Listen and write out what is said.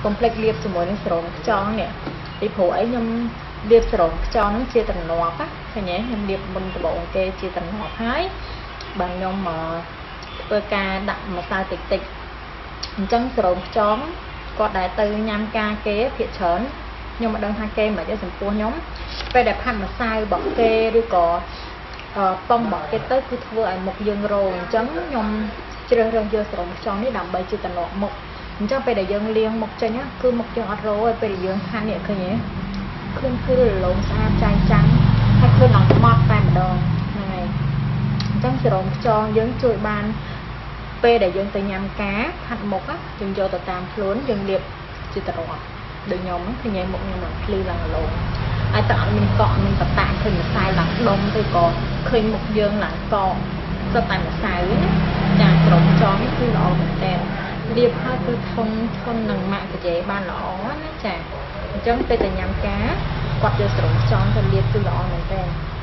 complex លាបជាមួយនឹងស្រោមខ្យងនេះពីព្រោះអីខ្ញុំលាបស្រោមខ្យងហ្នឹងជាតំណប់ណាឃើញទេខ្ញុំលាបមុនដំបូងគេជាតំណប់ហើយបើខ្ញុំធ្វើការដាក់ម្សៅតិចតិចអញ្ចឹងស្រោមខ្យងគាត់ដែលទៅញ៉ាំការគេភាគច្រើនខ្ញុំមិនដឹងថាគេមិនទេចំពោះខ្ញុំពេលដែលផាត់ម្សៅរបស់គេឬក៏ប៉ុងរបស់គេទៅគឺធ្វើឲ្យមុខយើងរោអញ្ចឹងខ្ញុំជ្រើសរើសយកស្រោមខ្យងនេះដើម្បីជាតំណប់មុខអញ្ចឹងពេលដែលយើងលាងមុខចេញគឺមុខយើងអត់រោទេពេលដែលយើងហាន់នេះឃើញទេខ្លួនគឺរលោងស្អាតចាញ់ចាំងហើយខ្លួនអត់ម៉ត់តែម្ដងហ្នឹងហើយអញ្ចឹងស្រោមខ្យងយើងជួយបានពេលដែលយើងទៅញ៉ាំការហាត់មុខយើងយកទៅតាមខ្លួនយើងលាបជាតំណប់ដូចខ្ញុំឃើញមុខខ្ញុំឡើងភ្លឺឡើងរលោងហើយតែអត់មានកក់មានបតាឃើញម្សៅឡើងដុំឬក៏ឃើញមុខយើងឡើងកកសុទ្ធតែម្សៅចាស្រោមខ្យងនេះគឺល្អមែនតើលាបហើយគឺធន់នឹងម៉ាក់កាជេបានល្អណាចាអញ្ចឹងពេលតែញ៉ាំការគាត់យកស្រោមខ្យងទៅលាបគឺល្អមែនតើ